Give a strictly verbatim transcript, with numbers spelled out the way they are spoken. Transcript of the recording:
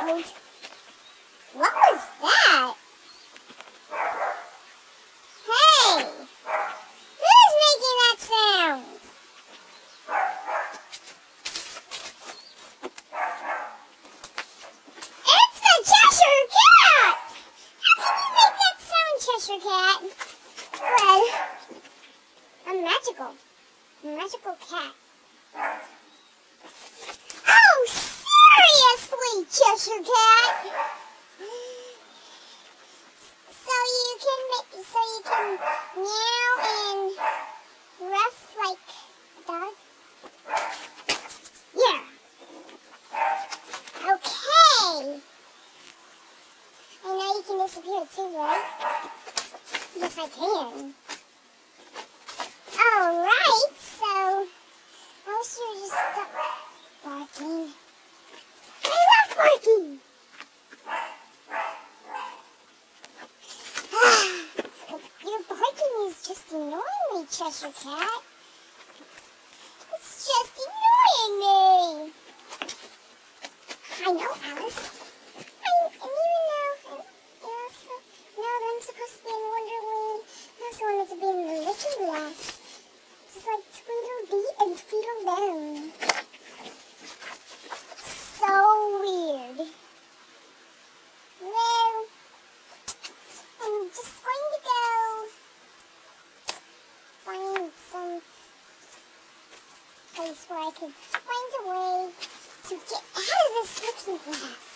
loud. What was that? Hey! Who's making that sound? It's the Cheshire Cat! How can you make that sound, Cheshire Cat? Well, I'm magical. I'm a magical cat. Oh, seriously, Cheshire Cat? So you can make, so you can meow and ruff like a dog? Yeah. Okay. I know you can disappear too, right? Yes, I can. Alright, so I wish you would just stop barking. I love barking! Your barking is just annoying me, Cheshire Cat. It's just annoying me. I know, Alice. I, and even though, and also, now that I'm supposed to be in Wonderland, I also wanted to be in the Looking Glass. Just like Tweedledee and Tweedledum. So weird. Well, I'm just going to go find some place where I can find a way to get out of this Looking Glass.